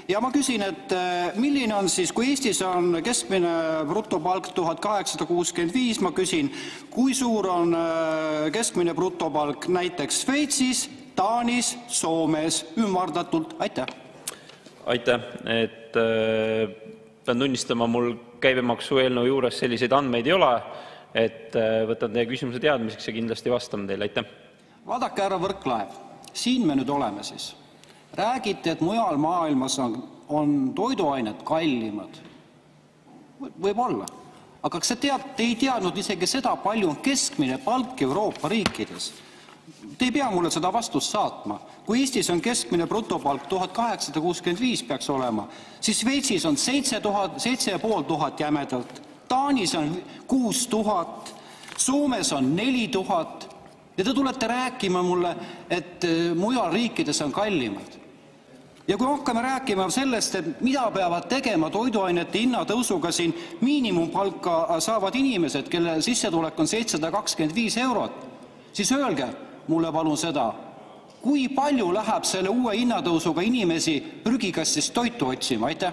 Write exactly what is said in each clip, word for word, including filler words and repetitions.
Ja ma küsin, et milline on siis, kui Eestis on keskmine brutopalk tuhat kaheksasada kuuskümmend viis, ma küsin, kui suur on keskmine brutopalk näiteks Šveitsis, Taanis, Soomes, ümardatult? Aitäh! Aitäh! Et pean tunnistama, mul käibemaksu eelnõu juures selliseid andmeid ei ole, et võtan teie küsimuse teadmiseks ja kindlasti vastan teile. Aitäh! Vaadake, härra Võrklaev, siin me nüüd oleme siis. Räägite, et mujal maailmas on, on toiduained kallimad. Võib olla. Aga kas te, te ei teadnud isegi seda, palju on keskmine palk Euroopa riikides? Te ei pea mulle seda vastust saatma. Kui Eestis on keskmine brutopalk tuhat kaheksasada kuuskümmend viis peaks olema, siis Šveitsis on seitse tuhat, seitse ja pool tuhat jämedalt, Taanis on kuus tuhat, Soomes on neli tuhat ja te tulete rääkima mulle, et mujal riikides on kallimad. Ja kui hakkame rääkima sellest, et mida peavad tegema toiduainete hinnatõusuga siin miinimumpalka saavad inimesed, kelle sissetulek on seitsesada kakskümmend viis eurot, siis öelge mulle palun seda, kui palju läheb selle uue hinnatõusuga inimesi prügikastist toitu otsima? Aitäh!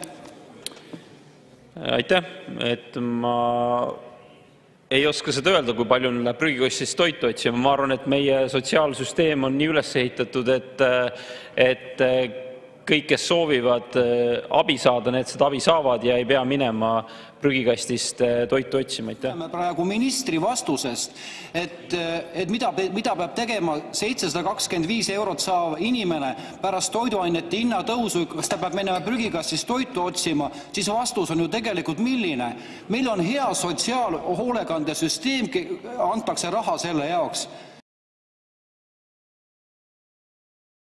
Aitäh! Et ma ei oska seda öelda, kui palju läheb prügikastist toitu otsima. Ma arvan, et meie sotsiaalsüsteem on nii üles ehitatud, et, et kõik, kes soovivad abi saada, need seda abi saavad ja ei pea minema prügikastist toitu otsima. Aitäh! Me praegu ministri vastusest, et, et mida, mida peab tegema seitsesada kakskümmend viis eurot saav inimene pärast toiduainete hinnatõusu, kas ta peab minema prügikastist toitu otsima, siis vastus on ju tegelikult milline. Meil on hea sotsiaalhoolekandesüsteem, antakse raha selle jaoks.